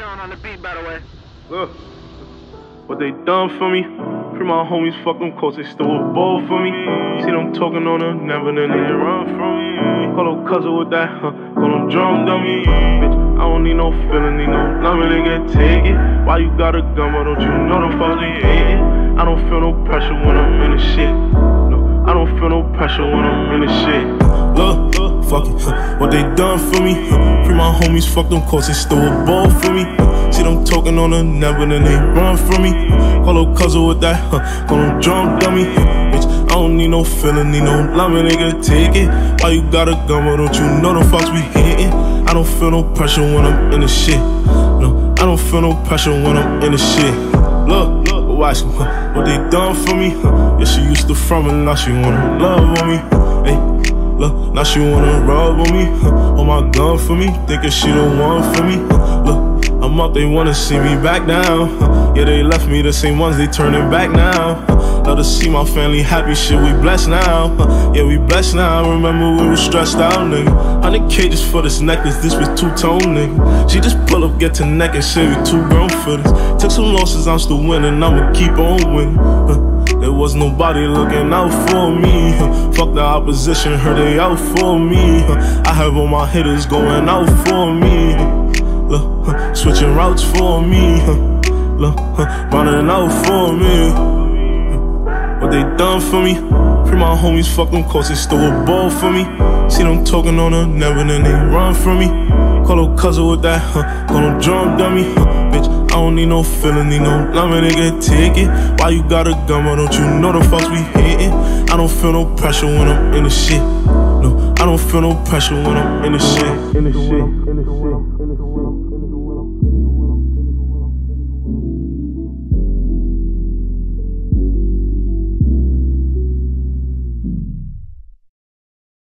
John on the beat, by the way. Look, what they done for me. Free my homies, fuck them coats, they stole a ball for me. See them talking on her, never then they run from me. Call up cousin with that, call them drum dummy. Bitch, I don't need no feeling, need no loving, nigga, take it. Why you got a gun, why don't you know them fucks we hating? I don't feel no pressure when I'm in the shit. No, I don't feel no pressure when I'm in the shit. Look, fuck it, what they done for me. Free my homies, fuck them coats, they stole a ball for me. See them talking on her, never then they run from me. Call up cousin with that, call them drum dummy. Bitch, I don't need no feeling, need no loving, nigga, take it. Why you got a gun, why don't you know the fucks we hating? I don't feel no pressure when I'm in the shit. No, I don't feel no pressure when I'm in the shit. Look, watch what they done for me. Yeah, she used to front me, now she wanna love on me. Hey, look, now she wanna rub on me. On my gun for me, thinking she the one for me. Look, I'm up, they wanna see me back down. Yeah, they left me the same ones, they turning back now. Love to see my family happy, shit, we blessed now. Yeah, we blessed now, remember we was stressed out, nigga. 100 cages for this necklace, this was two-tone, nigga. She just pull up, get to neck and say we too grown for this. Took some losses, I'm still winning, I'ma keep on winning. There was nobody looking out for me. Fuck the opposition, heard they out for me. I have all my hitters going out for me. Look, switching routes for me. Look, running out for me. What they done for me. Free my homies, fuck them coats, they stole a ball for me. See them talking on her, never then they run from me. Call up cousin with that, call them drum dummy. Bitch, I don't need no feeling, need no loving, nigga, take it. Why you got a gun, why don't you know the fucks we hating? I don't feel no pressure when I'm in the shit. No, I don't feel no pressure when I'm in the shit.